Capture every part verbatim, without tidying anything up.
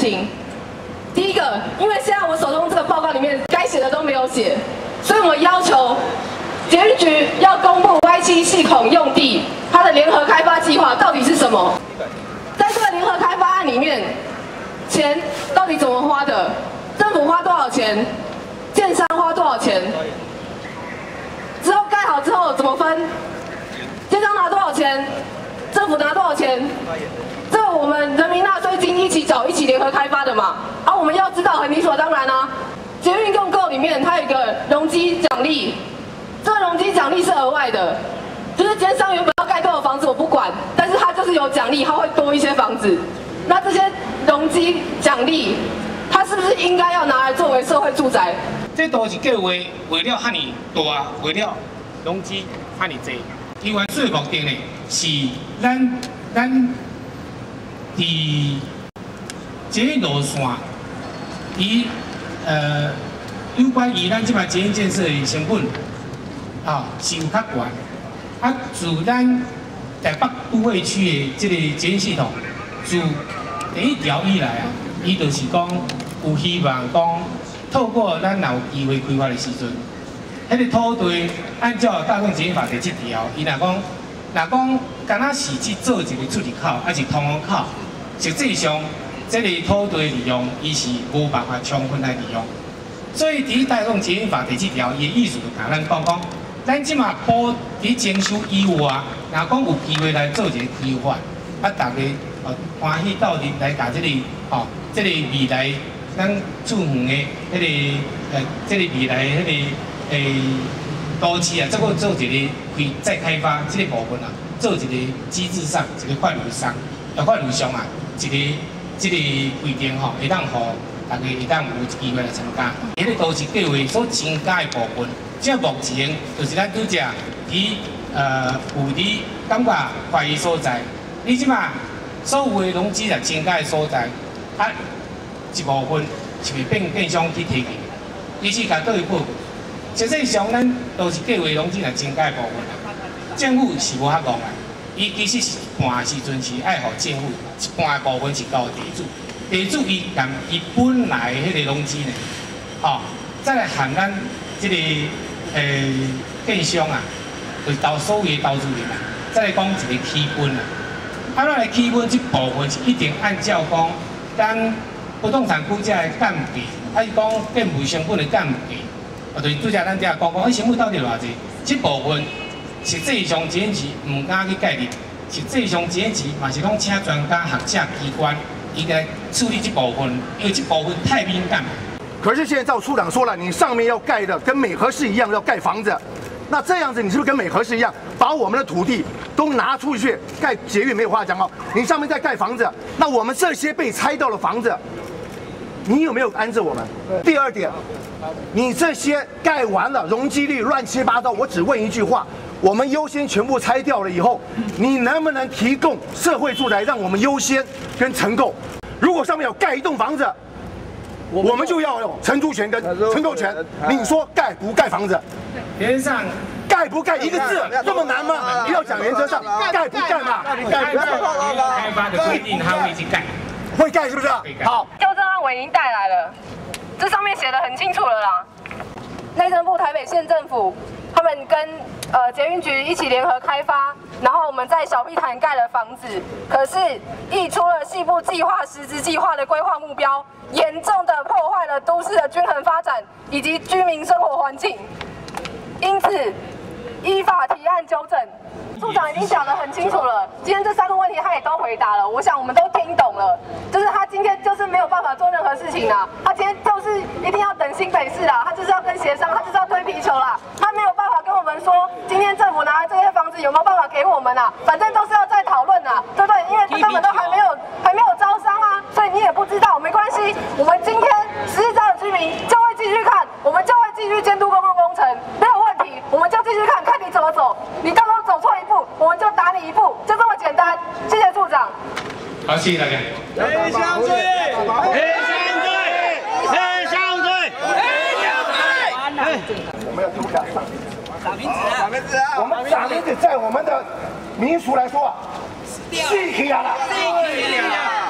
情。第一个，因为现在我手中这个报告里面该写的都没有写，所以我要求捷运局要公布 Y 七 系统用地它的联合开发计划到底是什么。在这个联合开发案里面，钱到底怎么花的？政府花多少钱？建商花多少钱？之后盖好之后怎么分？建商拿多少钱？政府拿多少钱？这我们人民纳税金一起缴、一起联合开发的嘛。啊，我们要知道很理所当然啊。捷运用购里面它有一个容积奖励，这个容积奖励是额外的，就是奸商原本要盖多少房子我不管，但是它就是有奖励，它会多一些房子。那这些容积奖励，它是不是应该要拿来作为社会住宅？ 这都是计划为了遐尼大，为了容积遐尼济。伊原最目的呢是咱咱伫捷运路线，伊呃有关于咱即摆捷运建设的成本，啊、哦、是有较悬。啊，自咱台北都会区的即个捷运系统，自第一条以来啊，伊就是讲有希望讲。透过咱若有机会规划的时阵，迄个土地按照大众捷运法第七条，伊若讲，若讲敢若是去做一个出入口，还是通往口，实际上这个土地利用伊是无办法充分来利用。所以伫大众捷运法第七条，伊的意思就甲咱讲讲，咱即马补伫征收以外，若讲有机会来做一个规划，啊，大家哦欢喜到伫来甲这个哦，这个未来。咱驻园的迄个呃，这个未来迄个诶都市啊，这个做一个开再开发这个部分啊，做一个机制上一个法律上，呃法律上啊，一个这个规定吼，会当互大家会当有机会来参加。迄个都市计划所增加的部分，即目前就是咱拄只伫呃有伫感觉怀疑所在，你即马所有的农资啊增加的所在啊。一部分是袂变变相去提起，伊是甲倒去补。实际上，咱都是计划拢只来增加部分啦。政府是无遐戆啦，伊其实是一半时阵是爱互政府，一半部分是交地主。地主伊含伊本来迄个农资呢，吼、哦，再来含咱即、這个诶建商啊，就是投所有的投资人啊，再来讲一个起本啊。啊，咱来起本这部分是一定按照讲咱。不动产估价的干比，啊，伊讲建筑成本的干比，啊，就是拄则咱遮讲讲，迄成本到底偌济？这部分实际上捷运局唔敢去介入，实际上捷运局嘛是讲请专家学者机关，伊来处理这部分，因为这部分太敏感。 可是现在赵处长说了，你上面要盖的跟美和市一样要盖房子，那这样子你是不是跟美和市一样，把我们的土地都拿出去盖捷运没有话讲哦？你上面在盖房子，那我们这些被拆掉的房子。你有没有安置我们？第二点，你这些盖完了，容积率乱七八糟，我只问一句话：我们优先全部拆掉了以后，你能不能提供社会住宅，让我们优先跟承购？如果上面有盖一栋房子，我们就要有承租权跟承购权。你说盖不盖房子？ 原则上盖不盖一个字这么难吗？不要讲原则上，盖不盖嘛？ 盖不盖？开发的规定他会去盖。 会盖是不是？好， 纠正案我已经带来了，这上面写的很清楚了啦。内政部、台北县政府他们跟呃捷运局一起联合开发，然后我们在小碧潭盖了房子，可是溢出了细部计划、实质计划的规划目标，严重的破坏了都市的均衡发展以及居民生活环境，因此依法提案纠正。处长已经讲得很清楚了，今天这三个问题他也都回答了，我想我们都听懂了。就是他今天就是没有办法做任何事情啦，他今天就是一定要等新北市啦，他就是要跟协商，他就是要推皮球啦，他没有办法跟我们说今天政府拿来这些房子有没有办法给我们啊？反正都是要再讨论啊，对不对？因为他根本都还没有还没有招商啊，所以你也不知道，没关系，我们今天十四兆的居民就会继续看，我们就会继续监督公共工程，没有问题，我们就继续看看你怎么走，你到时候走错一步。我们就打你一步，就这么简单。谢谢处长。 好，谢谢大家。 黑箱队，黑箱队，黑箱队，黑箱队。 我们要丢下上打名字啊！打名字啊！ 我们打名字在我们的民俗来说啊，细气啊啦， 细气啊！ 我来看。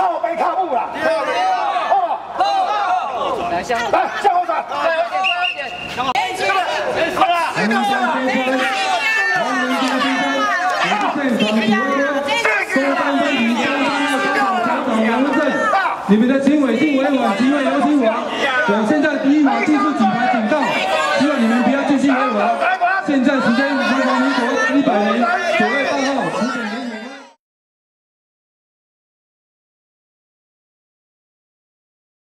靠北靠步啦！哦哦，来向来向后转，再有一点，再有一点，好了，好了。 你们的经纬性维稳，机会有请我。对，现在第一码技术举。